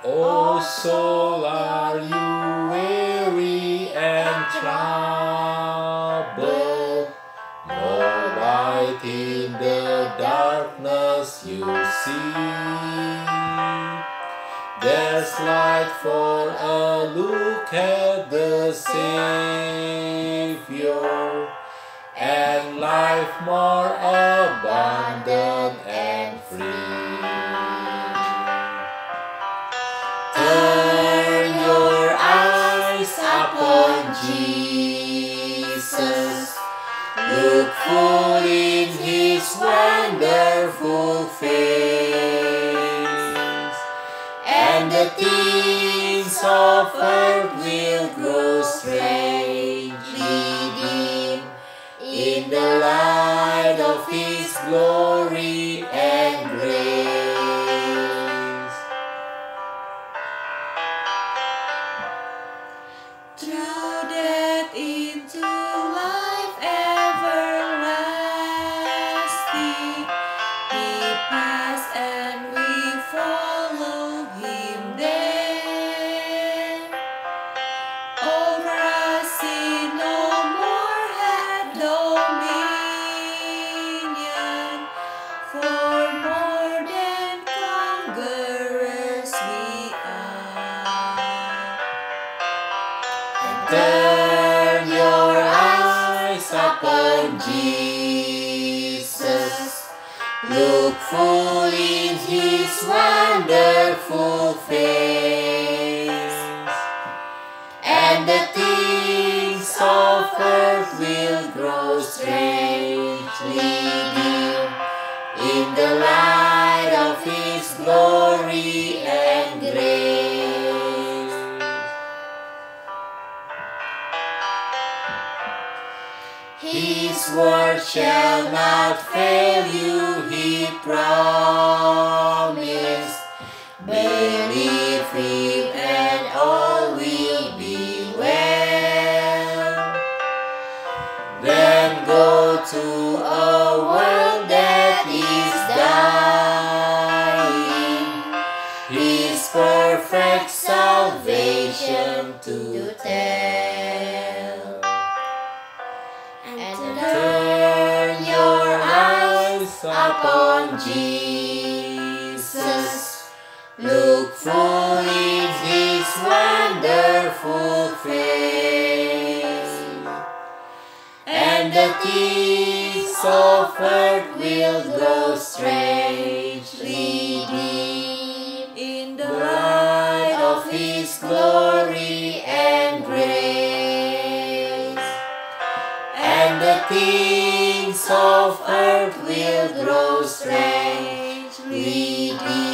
O soul, are you weary and troubled? No light in the darkness you see. There's light for a look at the Savior, and life more abundant and free. Turn your eyes upon Jesus. Look full in His wonderful face, and the things of earth will grow strangely dim in the light of His glory and grace. Through death into life everlasting, He passed and we follow Him there. Over us sin no more had dominion, for more than conquerors we are. Turn your eyes upon Jesus. Look full in His wonderful face, and the things of earth will grow strangely dim in the light of His glory and grace. His word shall not fail you, He promised. Believe Him and all will be well. Then go to a world that is dying, His perfect salvation to tell. And turn your eyes upon Jesus. Look full in His wonderful face, and the things of earth will grow strangely dim in the light of His glory and grace. And the things of earth will grow strangely dim